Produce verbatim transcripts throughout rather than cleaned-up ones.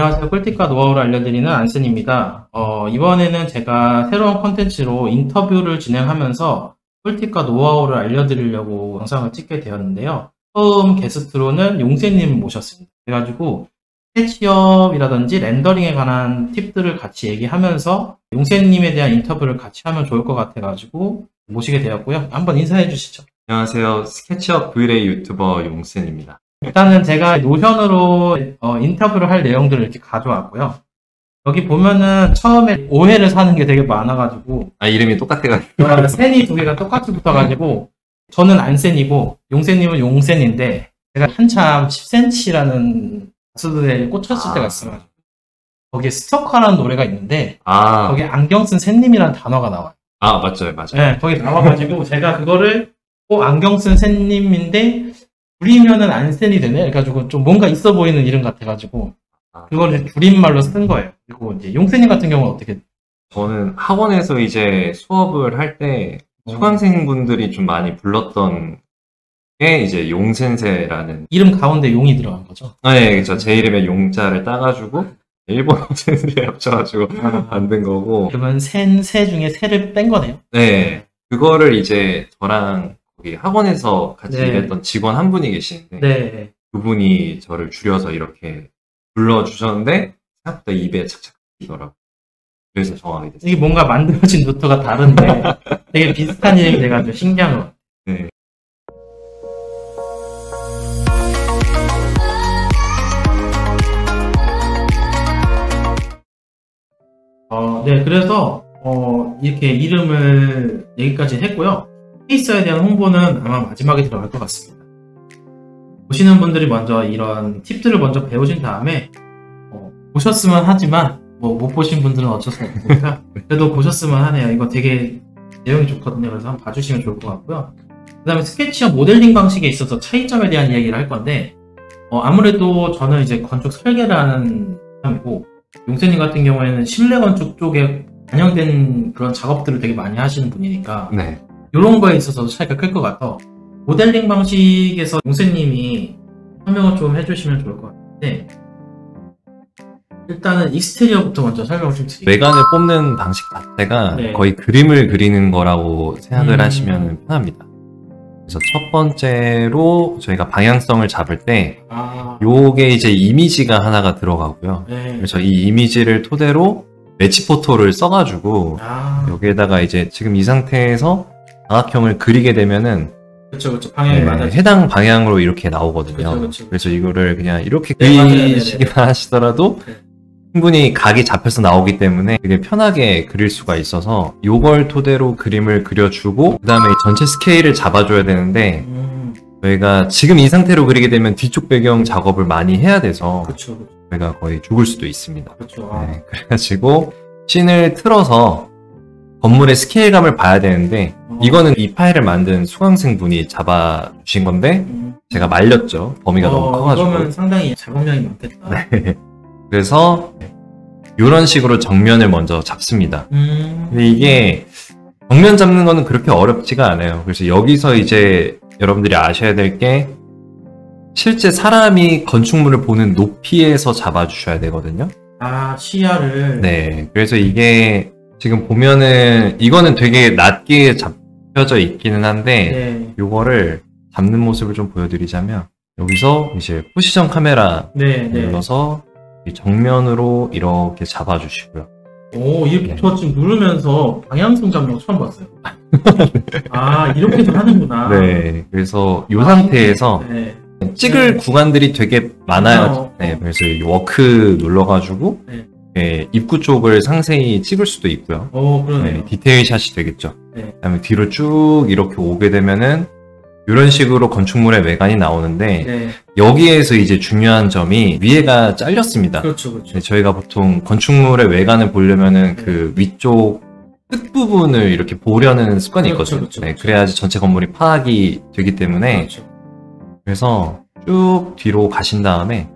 안녕하세요. 꿀팁과 노하우를 알려드리는 안슨입니다. 어, 이번에는 제가 새로운 콘텐츠로 인터뷰를 진행하면서 꿀팁과 노하우를 알려드리려고 영상을 찍게 되었는데요. 처음 게스트로는 용세님 모셨습니다. 그래가지고 스케치업이라든지 렌더링에 관한 팁들을 같이 얘기하면서 용세님에 대한 인터뷰를 같이 하면 좋을 것 같아가지고 모시게 되었고요. 한번 인사해 주시죠. 안녕하세요. 스케치업 브이레이 유튜버 용센입니다. 일단은 제가 노션으로 어, 인터뷰를 할 내용들을 이렇게 가져왔고요. 여기 보면은 처음에 오해를 사는 게 되게 많아가지고 아, 이름이 똑같아가지고. 어, 센이 두 개가 똑같이 붙어가지고 저는 안센이고 용센님은 용센인데 제가 한참 십 센티미터라는 가수들에 꽂혔을 아. 때가 있어가지고 거기에 스토커라는 노래가 있는데 아, 거기에 안경 쓴 센님이라는 단어가 나와요. 아, 맞죠, 맞아요. 네, 거기 나와가지고 제가 그거를 꼭 안경 쓴 센님인데 줄이면은 안센이 되네? 그래가지고 좀 뭔가 있어 보이는 이름 같아가지고 그거를 줄임말로 쓴 거예요. 그리고 이제 용센님 같은 경우는 어떻게? 저는 학원에서 이제 수업을 할 때 수강생분들이 좀 많이 불렀던 게 이제 용센세라는. 이름 가운데 용이 들어간 거죠? 아, 네, 그렇죠. 제 이름의 용자를 따가지고 일본어 센세 합쳐가지고 아. 만든 거고. 그러면 센, 세 중에 세를 뺀 거네요? 네, 그거를 이제 저랑 거기 학원에서 같이 네. 일했던 직원 한 분이 계시는데 네. 그분이 저를 줄여서 이렇게 불러주셨는데 생각보다 입에 착착 끼더라고요. 그래서 정하게 됐어요. 이게 뭔가 만들어진 노트가 다른데 되게 비슷한 이름이 돼가지고 신기한 것 같아요. 네. 어, 네, 그래서 어, 이렇게 이름을 여기까지 했고요. 케이스에 대한 홍보는 아마 마지막에 들어갈 것 같습니다. 보시는 분들이 먼저 이런 팁들을 먼저 배우신 다음에 어, 보셨으면 하지만 뭐 못 보신 분들은 어쩔 수 없으니까 그래도 보셨으면 하네요. 이거 되게 내용이 좋거든요. 그래서 한번 봐주시면 좋을 것 같고요. 그 다음에 스케치업 모델링 방식에 있어서 차이점에 대한 이야기를 할 건데 어, 아무래도 저는 이제 건축 설계를 하는 사람이고 용세님 같은 경우에는 실내 건축 쪽에 반영된 그런 작업들을 되게 많이 하시는 분이니까 네. 이런 거에 있어서도 차이가 클 것 같아. 모델링 방식에서 용세님이 설명을 좀 해주시면 좋을 것 같은데 일단은 익스테리어부터 먼저 설명을 좀 드릴게요. 외관을 뽑는 방식 자체가 네. 거의 그림을 그리는 거라고 생각을 음. 하시면 편합니다. 그래서 첫 번째로 저희가 방향성을 잡을 때 아, 요게 이제 이미지가 하나가 들어가고요. 네. 그래서 이 이미지를 토대로 매치 포토를 써가지고 아, 여기에다가 이제 지금 이 상태에서 사각형을 그리게 되면은 그쵸, 그쵸. 방향이 네, 맞아요. 해당 방향으로 이렇게 나오거든요. 그쵸, 그쵸. 그래서 이거를 그냥 이렇게 네, 맞아요. 네, 네, 그리시기만 하시더라도 네. 충분히 각이 잡혀서 나오기 때문에 되게 편하게 그릴 수가 있어서 요걸 토대로 그림을 그려주고 그 다음에 전체 스케일을 잡아줘야 되는데 음, 저희가 지금 이 상태로 그리게 되면 뒤쪽 배경 작업을 많이 해야 돼서 그쵸, 그쵸. 저희가 거의 죽을 수도 있습니다. 그쵸. 아, 네, 그래가지고 씬을 틀어서 건물의 스케일감을 봐야 되는데 어. 이거는 이 파일을 만든 수강생분이 잡아주신 건데 음. 제가 말렸죠. 범위가 너무 어, 커가지고. 이거면 상당히 작업량이 많겠다. 네. 그래서 이런 식으로 정면을 먼저 잡습니다. 음. 근데 이게 정면 잡는 거는 그렇게 어렵지가 않아요. 그래서 여기서 이제 여러분들이 아셔야 될 게 실제 사람이 건축물을 보는 높이에서 잡아주셔야 되거든요. 아, 시야를. 네. 그래서 이게 지금 보면은 이거는 되게 낮게 잡혀져 있기는 한데 네. 요거를 잡는 모습을 좀 보여드리자면 여기서 이제 포지션 카메라 네, 네. 눌러서 이 정면으로 이렇게 잡아주시고요. 오, 이렇게 네. 저 지금 누르면서 방향성 잡는 거 처음 봤어요. 아, 이렇게도 하는구나. 네, 그래서 이 상태에서 네. 찍을 네. 구간들이 되게 많아요. 어. 네, 그래서 이 워크 눌러가지고 네. 네, 입구 쪽을 상세히 찍을 수도 있고요. 오, 그러네요. 네, 디테일 샷이 되겠죠. 네. 그다음에 뒤로 쭉 이렇게 오게 되면은 이런 식으로 건축물의 외관이 나오는데 네. 여기에서 이제 중요한 점이 위에가 잘렸습니다. 그렇죠, 그렇죠. 네, 저희가 보통 건축물의 외관을 보려면은 그 위쪽 끝부분을 이렇게 보려는 습관이 그렇죠, 있거든요. 그렇죠, 네, 그렇죠. 그래야지 전체 건물이 파악이 되기 때문에 그렇죠. 그래서 쭉 뒤로 가신 다음에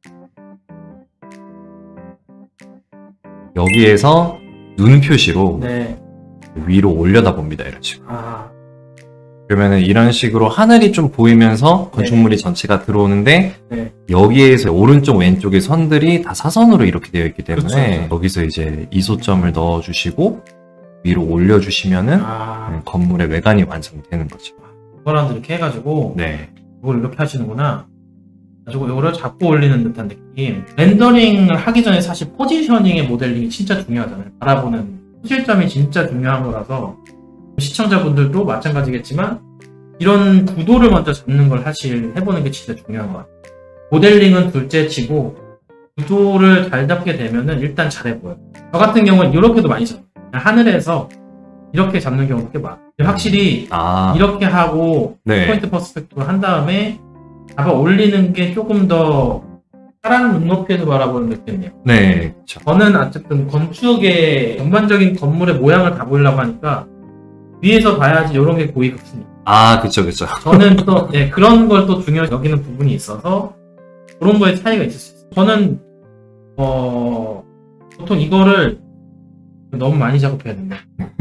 여기에서 눈 표시로 네. 위로 올려다 봅니다. 이런 식으로. 아, 그러면은 이런 식으로 하늘이 좀 보이면서 건축물이 전체가 들어오는데 네. 여기에서 오른쪽 왼쪽의 선들이 다 사선으로 이렇게 되어 있기 때문에 그렇죠, 그렇죠. 여기서 이제 이소점을 넣어주시고 위로 올려주시면은 아, 음, 건물의 외관이 완성되는 거죠. 그거랑 이렇게 해가지고 네. 이걸 이렇게 하시는구나. 가지고 이거를 잡고 올리는 듯한 느낌. 렌더링을 하기 전에 사실 포지셔닝의 모델링이 진짜 중요하잖아요. 바라보는 실점이 진짜 중요한 거라서 시청자분들도 마찬가지겠지만 이런 구도를 먼저 잡는 걸 사실 해보는 게 진짜 중요한 것 같아요. 모델링은 둘째 치고 구도를 잘 잡게 되면은 일단 잘해 보여요. 저 같은 경우는 이렇게도 많이 잡아요. 그냥 하늘에서 이렇게 잡는 경우가 꽤 많아요. 확실히 아, 이렇게 하고 네. 포인트 퍼스펙티브를 한 다음에 잡아 올리는 게 조금 더 사람 눈높이에서 바라보는 느낌이에요. 네. 그쵸. 저는 어쨌든 건축의 전반적인 건물의 모양을 다 보려고 하니까 위에서 봐야지 이런 게 보이거든요. 아, 그쵸, 그쵸. 저는 또 네, 그런 걸 또 중요시 여기는 부분이 있어서 그런 거에 차이가 있을 수 있어요. 저는 어 보통 이거를 너무 많이 작업해야 된다.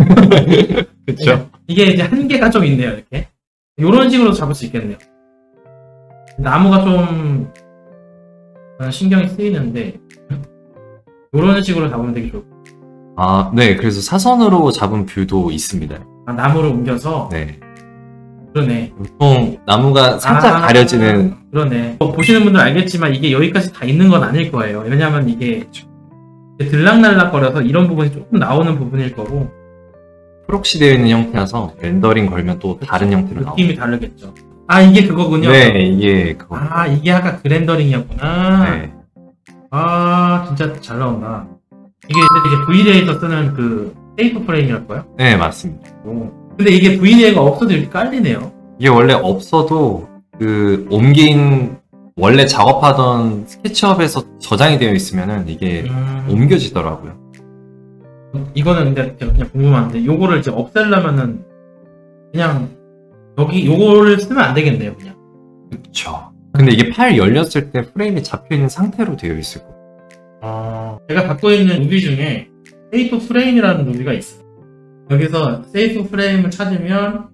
그쵸. 이게 이제 한계가 좀 있네요. 이렇게 이런 식으로 잡을 수 있겠네요. 나무가 좀 신경이 쓰이는데 이런 식으로 잡으면 되게 좋을 것 같아요. 아, 네. 그래서 사선으로 잡은 뷰도 있습니다. 아, 나무를 옮겨서 네. 그러네. 보통 나무가 살짝 아, 가려지는 그러네. 뭐 보시는 분들 알겠지만 이게 여기까지 다 있는 건 아닐 거예요. 왜냐하면 이게 들락날락거려서 이런 부분이 조금 나오는 부분일 거고 프록시 되어 있는 형태라서 렌더링 걸면 또 다른 형태로 나옵니다. 느낌이 다르겠죠. 아 이게 그거군요. 네, 이게 그거. 아 이게 아까 그렌더링이었구나. 네. 아 진짜 잘 나온다. 이게 이제 브이레이에서 쓰는 그 세이프 프레임이랄까요? 네, 맞습니다. 오. 근데 이게 브이레이가 없어도 이렇게 깔리네요. 이게 원래 없어도 그 옮긴 원래 작업하던 스케치업에서 저장이 되어 있으면은 이게 음, 옮겨지더라고요. 이거는 근데 제가 그냥 궁금한데 요거를 이제 없애려면은 그냥 여기 요거를 쓰면 안 되겠네요 그냥. 그쵸. 근데 이게 팔 열렸을 때 프레임이 잡혀 있는 상태로 되어 있을 거예요. 아, 제가 갖고 있는 루비 중에 세이프 프레임이라는 루비가 있어요. 여기서 세이프 프레임을 찾으면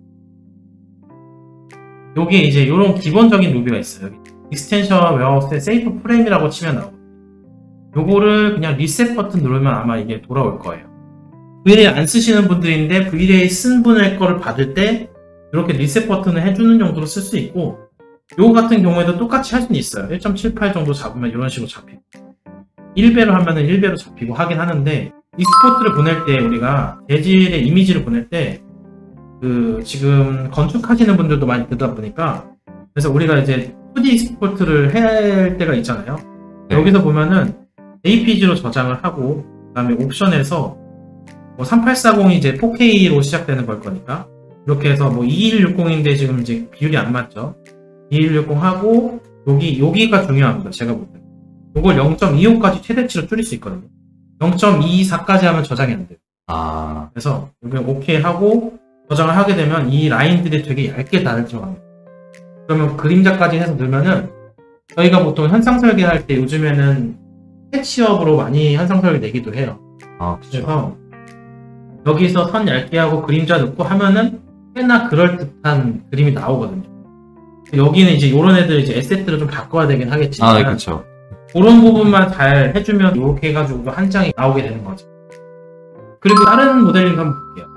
여기에 이제 이런 기본적인 루비가 있어요. 여기 익스텐션 웨어하우스에 세이프 프레임이라고 치면 나오고 요거를 그냥 리셋 버튼 누르면 아마 이게 돌아올 거예요. 브이레이 안 쓰시는 분들인데 브이레이 쓴 분의 거를 받을 때 이렇게 리셋 버튼을 해주는 정도로 쓸 수 있고 요거 같은 경우에도 똑같이 할 수는 있어요. 일 점 칠팔 정도 잡으면 이런 식으로 잡히고 일 배로 하면은 일 배로 잡히고 하긴 하는데 익스포트를 보낼 때 우리가 재질의 이미지를 보낼 때 그 지금 건축하시는 분들도 많이 듣다 보니까 그래서 우리가 이제 투 디 익스포트를 해야 할 때가 있잖아요. 네. 여기서 보면은 제이피지로 저장을 하고 그다음에 옵션에서 뭐 삼팔사공이 이제 포 케이로 시작되는 걸 거니까 이렇게 해서 뭐 이일육공인데 지금 이제 비율이 안 맞죠. 이일육공 하고 여기 여기가 중요합니다. 제가 볼 때. 이걸 영 점 이오까지 최대치로 줄일 수 있거든요. 영 점 이사까지 하면 저장이 안 돼요. 아, 그래서 여기 오케이 하고 저장을 하게 되면 이 라인들이 되게 얇게 잘 들어갑니다. 그러면 그림자까지 해서 넣으면은 저희가 보통 현상 설계할 때 요즘에는 스케치업으로 많이 현상 설계 내기도 해요. 아, 그쵸. 그래서 여기서 선 얇게 하고 그림자 넣고 하면은 꽤나 그럴듯한 그림이 나오거든요. 여기는 이제 이런 애들 이제 에셋들을 좀 바꿔야 되긴 하겠지만 아, 그쵸. 그런 부분만 잘 해주면 이렇게 해가지고 한 장이 나오게 되는 거죠. 그리고 다른 모델링 한번 볼게요.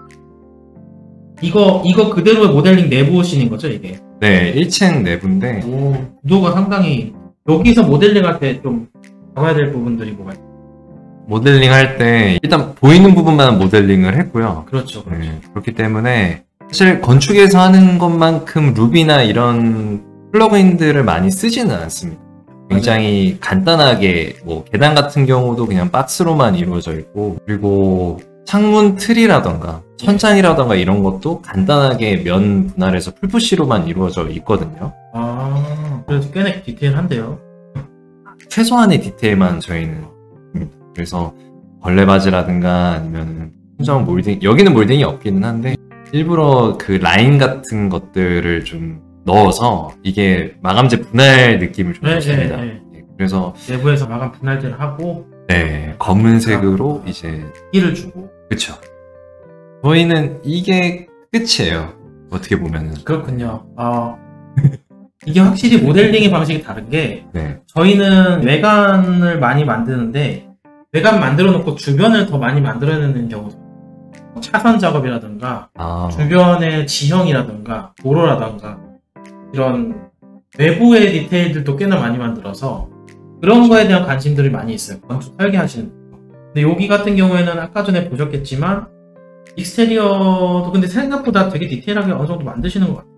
이거 이거 그대로의 모델링 내부신인 거죠 이게? 네, 일 층 내부인데 오, 구도가 상당히 여기서 모델링 할 때 좀 잡아야 될 부분들이 뭐가 있어요? 모델링 할 때 일단 보이는 부분만 모델링을 했고요. 그렇죠, 그렇죠. 네, 그렇기 때문에 사실 건축에서 하는 것만큼 루비나 이런 플러그인들을 많이 쓰지는 않습니다. 굉장히 간단하게 뭐 계단 같은 경우도 그냥 박스로만 이루어져 있고 그리고 창문 틀이라던가 천장이라던가 이런 것도 간단하게 면 분할해서 풀푸시로만 이루어져 있거든요. 아, 그래도 꽤나 디테일한데요. 최소한의 디테일만 저희는 합니다. 그래서 걸레바지라든가 아니면 천장 몰딩, 여기는 몰딩이 없기는 한데 일부러 그 라인 같은 것들을 좀 넣어서 이게 마감재 분할 느낌을 좀 네, 줍니다. 네, 네. 그래서 내부에서 마감 분할제를 하고 네, 검은색으로 이제 끼를 주고 그쵸. 저희는 이게 끝이에요. 어떻게 보면은. 그렇군요. 아, 이게 확실히 모델링의 방식이 다른 게 네. 저희는 외관을 많이 만드는데 외관 만들어 놓고 주변을 더 많이 만들어내는 경우도 있어요. 차선 작업이라든가 아, 주변의 지형이라든가 도로라든가 이런 외부의 디테일들도 꽤나 많이 만들어서 그런 거에 대한 관심들이 많이 있어요. 건축 설계하시는 분. 근데 여기 같은 경우에는 아까 전에 보셨겠지만 익스테리어도 근데 생각보다 되게 디테일하게 어느 정도 만드시는 것 같아요.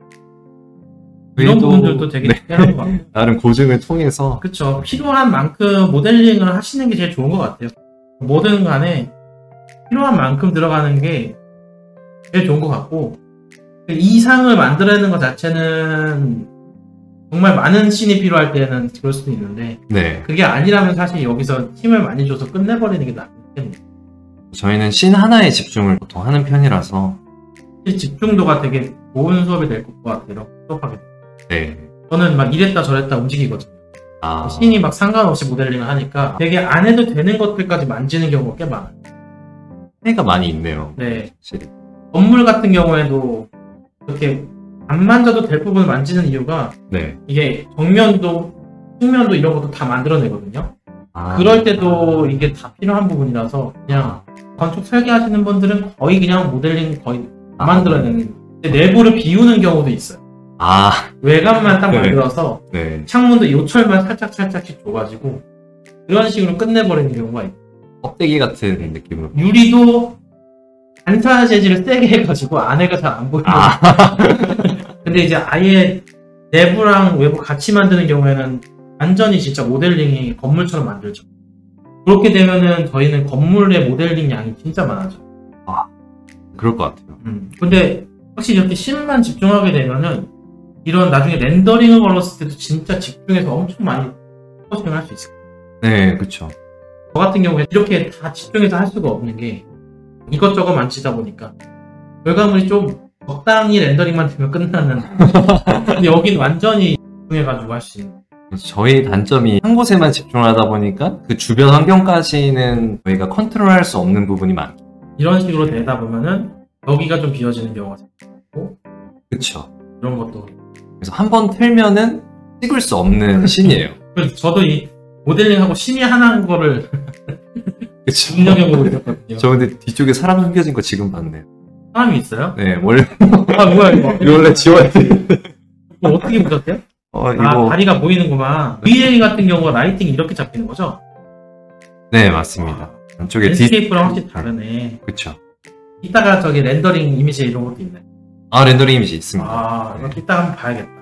이런 그래도- 부분들도 되게 네. 디테일한 것 같아요. 나름 고증을 통해서. 그쵸. 필요한 만큼 모델링을 하시는 게 제일 좋은 것 같아요. 뭐든 간에 필요한 만큼 들어가는 게 제일 좋은 것 같고 그 이상을 만들어내는 것 자체는 정말 많은 씬이 필요할 때는 그럴 수도 있는데 네. 그게 아니라면 사실 여기서 힘을 많이 줘서 끝내버리는 게 낫기 때문에 저희는 씬 하나에 집중을 보통 하는 편이라서. 사실 집중도가 되게 좋은 수업이 될 것 같아요. 수업하게 되면. 네. 저는 막 이랬다 저랬다 움직이거든요. 아, 씬이 막 상관없이 모델링을 하니까 되게 안 해도 되는 것들까지 만지는 경우가 꽤 많아요. 차이가 많이 있네요. 네. 확실히. 건물 같은 경우에도 이렇게 안 만져도 될 부분을 만지는 이유가 네. 이게 정면도 측면도 이런 것도 다 만들어내거든요. 아, 그럴 때도 이게 다 필요한 부분이라서 그냥 건축 설계하시는 분들은 거의 그냥 모델링 거의 다 아. 만들어내는 근데 내부를 비우는 경우도 있어요. 아, 외관만 딱 네. 만들어서 네. 창문도 요철만 살짝 살짝씩 줘가지고 그런 식으로 끝내버리는 경우가 있고 껍데기 같은 느낌으로. 유리도 반사 재질을 세게 해가지고 안에가 잘 안 보이는 아, 근데 이제 아예 내부랑 외부 같이 만드는 경우에는 완전히 진짜 모델링이 건물처럼 만들죠. 그렇게 되면은 저희는 건물의 모델링 양이 진짜 많아져. 그럴 것 같아요. 음. 근데 확실히 이렇게 씬만 집중하게 되면은 이런 나중에 렌더링을 걸었을 때도 진짜 집중해서 엄청 많이 포커싱을 할 수 있어요. 네, 그쵸. 저 같은 경우에 이렇게 다 집중해서 할 수가 없는 게 이것저것 만지다 보니까 결과물이 좀 적당히 렌더링만 되면 끝나는 근데 여긴 완전히 집중해가지고 할 수 있는 그래서 저희 단점이 한 곳에만 집중을 하다 보니까 그 주변 환경까지는 저희가 컨트롤할 수 없는 부분이 많죠. 이런 식으로 되다 보면은 여기가 좀 비어지는 경우가 생기고 그쵸. 이런 것도 그래서 한 번 틀면은 찍을 수 없는 씬이에요. 그래서 저도 이 모델링하고 심의 하나인 거를 그쵸. 눈여겨보고 있었거든요. 저 근데 뒤쪽에 사람 숨겨진 거 지금 봤네요. 사람이 있어요? 네, 원래, 아 뭐야 이거 이거 원래 지워야 돼. 이거 어떻게 묻었대요? 어, 아 이거. 다리가 보이는구만. 브이에이 같은 경우가 라이팅이 이렇게 잡히는 거죠? 네, 맞습니다. 안쪽에 디, 랜드스케이프랑 확실히 다르네. 그쵸. 이따가 저기 렌더링 이미지 이런 것도 있네. 아, 렌더링 이미지 있습니다. 아 네. 이거 이따 한번 봐야겠다.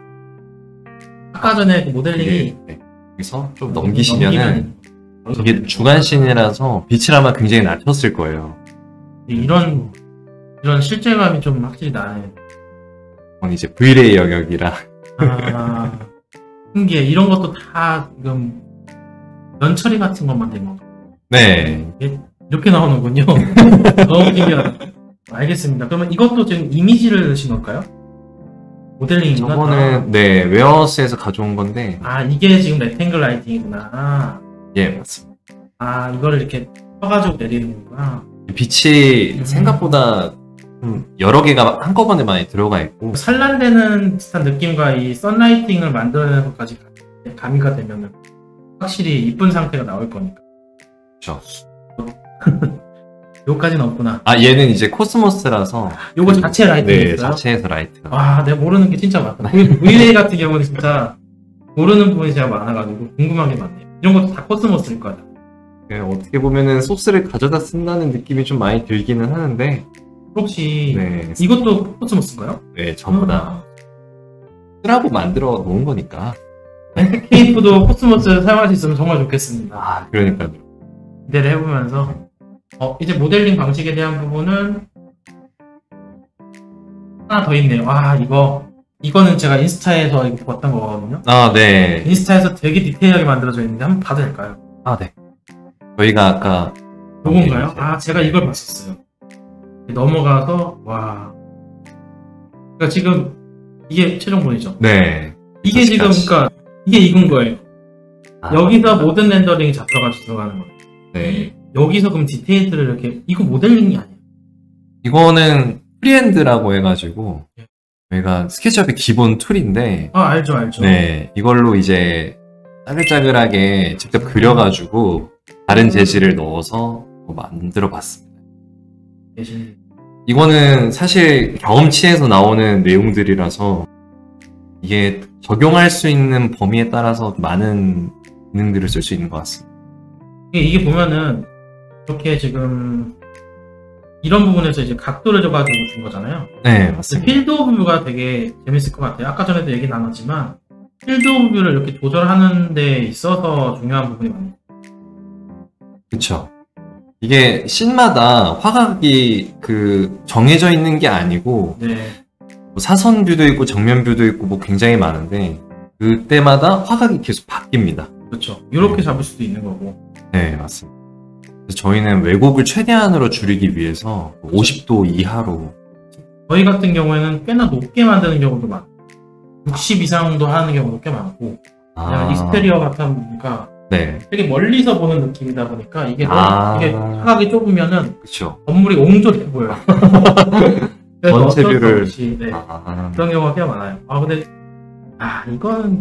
아까 전에 그 모델링이 이게, 네. 여기서 좀 넘기시면은 넘기면 이게 주간씬이라서 빛을 아마 굉장히 낮췄을 거예요. 이런 이런 실제감이 좀 확실히 나네. 그건 이제 브이레이 영역이라. 아 신기해. 이런 것도 다 지금 면처리 같은 것만 된 거. 네. 이렇게 나오는군요. 너무 신기하다. 알겠습니다. 그러면 이것도 지금 이미지를 넣으신 걸까요? 모델링이구나. 저거는, 네, 웨어하우스에서 가져온 건데, 아 이게 지금 레탱글 라이팅이구나. 예, 맞습니다. 아 이거를 이렇게 펴가지고 내리는 거구나. 빛이 음. 생각보다 좀 여러 개가 한꺼번에 많이 들어가 있고, 산란되는 듯한 느낌과 이 선라이팅을 만들어내는 것까지 가미가 되면 확실히 이쁜 상태가 나올 거니까. 그쵸. 요까지는 없구나. 아, 얘는 이제 코스모스라서, 요거 자체 라이팅이 네, 있어요? 자체에서 라이트가. 와 내가 모르는 게 진짜 많다. 브이에이 같은 경우는 진짜 모르는 부분이 제가 많아가지고 궁금한 게 많네요. 이런 것도 다 코스모스일 거다. 네, 어떻게 보면은 소스를 가져다 쓴다는 느낌이 좀 많이 들기는 하는데, 혹시 네, 이것도 코스모스인가요? 네, 전부 다 쓰라고 만들어 놓은 거니까. 랜드스케이프도 코스모스 사용할 수 있으면 정말 좋겠습니다. 아, 그러니까요. 기대를 해보면서 어, 이제 모델링 방식에 대한 부분은 하나 더 있네요. 와 이거 이거는 제가 인스타에서 이거 봤던 거거든요. 아, 네. 인스타에서 되게 디테일하게 만들어져 있는데 한번 봐도 될까요? 아, 네. 저희가 아까 요건가요? 아 제가 이걸 봤었어요. 넘어가서 와 그러니까 지금 이게 최종본이죠. 네. 이게 지금 다시. 그러니까 이게 익은 거예요. 아, 여기서 모든 렌더링이 잡혀가지고 들어가는 거예요. 네. 여기서 그럼 디테일들을 이렇게 이거 모델링이 아니에요. 이거는 프리핸드라고 해가지고 저희가 스케치업의 기본 툴인데, 아, 알죠, 알죠. 네, 이걸로 이제 짜글짜글하게 직접 그려가지고 다른 재질을 넣어서 만들어 봤습니다. 계신. 이거는 사실 경험치에서 나오는 내용들이라서 이게 적용할 수 있는 범위에 따라서 많은 기능들을 쓸 수 있는 것 같습니다. 이게, 이게 보면은 이렇게 지금 이런 부분에서 이제 각도를 줘가지고 준 거잖아요. 네, 맞습니다. 필드 오브 뷰가 되게 재밌을 것 같아요. 아까 전에도 얘기 나눴지만 필드 오브 뷰를 이렇게 조절하는 데 있어서 중요한 부분이 많아요. 그쵸. 이게 씬마다 화각이 그 정해져 있는 게 아니고 네, 뭐 사선 뷰도 있고 정면 뷰도 있고 뭐 굉장히 많은데 그때마다 화각이 계속 바뀝니다. 그렇죠. 이렇게 잡을 수도 있는 거고. 네, 맞습니다. 그래서 저희는 왜곡을 최대한으로 줄이기 위해서 오십 도 이하로. 저희 같은 경우에는 꽤나 높게 만드는 경우도 많고 육십 이상도 하는 경우도 꽤 많고 왜냐면 익스테리어 같은 보니까 네, 되게 멀리서 보는 느낌이다 보니까 이게 너무 아. 이게 화각이 좁으면은 그쵸. 건물이 옹졸해 보여요. 그래서 전체 어쩔 수 뷰를- 없이, 네, 아, 그런 경우가 꽤 많아요. 아 근데 아 이건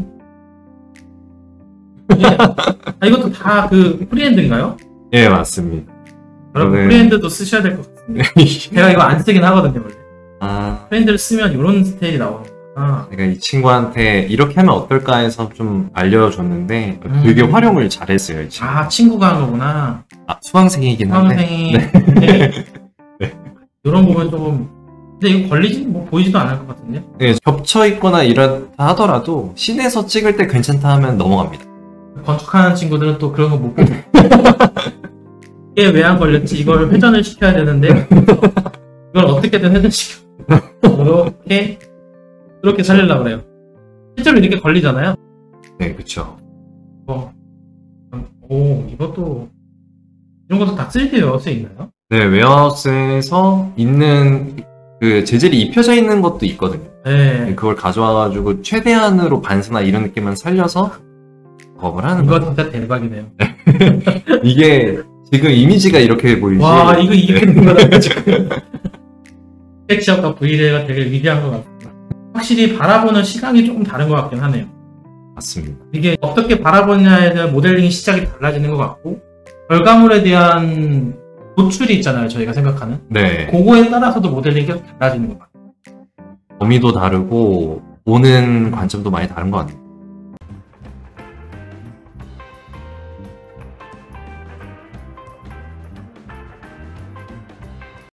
이게, 아, 이것도 다 그 프리핸드인가요? 예, 맞습니다. 여러분 저는- 프리핸드도 쓰셔야 될 것 같습니다. 제가 이거 안 쓰긴 하거든요 원래. 아, 프리핸드를 쓰면 이런 스타일이 나오는구나. 제가 이 친구한테 이렇게 하면 어떨까 해서 좀 알려줬는데 되게 음. 활용을 잘했어요, 이 친구. 아 친구가 한 거구나. 아, 수강생이긴 한데. 수강생이 네. 이런 부분 조금 근데 이거 걸리지 뭐 보이지도 않을 것 같은데. 네, 겹쳐 있거나 이렇다 하더라도 씬에서 찍을 때 괜찮다 하면 넘어갑니다. 건축하는 친구들은 또 그런 거 못 보고 이게 왜 안 걸렸지? 이걸 회전을 시켜야 되는데 이걸 어떻게든 회전시켜 이렇게 이렇게 살리려고 그래요. 실제로 이렇게 걸리잖아요. 네, 그쵸. 어. 오 이것도 이런 것도 다 쓰리디 웨어하우스에 있나요? 네, 웨어하우스에서 있는 그 재질이 입혀져 있는 것도 있거든요. 네. 그걸 가져와가지고 최대한으로 반사나 이런 느낌만 살려서 작업을 하는 이거 거예요. 진짜 대박이네요. 이게 지금 이미지가 이렇게 보이지. 와 이거 이렇게 된 거다 지금. 스케치업과 브이레이가 되게 위대한 것 같습니다. 확실히 바라보는 시각이 조금 다른 것 같긴 하네요. 맞습니다. 이게 어떻게 바라보냐에 대한 모델링 시작이 달라지는 것 같고 결과물에 대한 도출이 있잖아요. 저희가 생각하는 네. 그거에 따라서도 모델링이 계속 달라지는 것 같아요. 범위도 다르고 보는 관점도 많이 다른 것 같아요.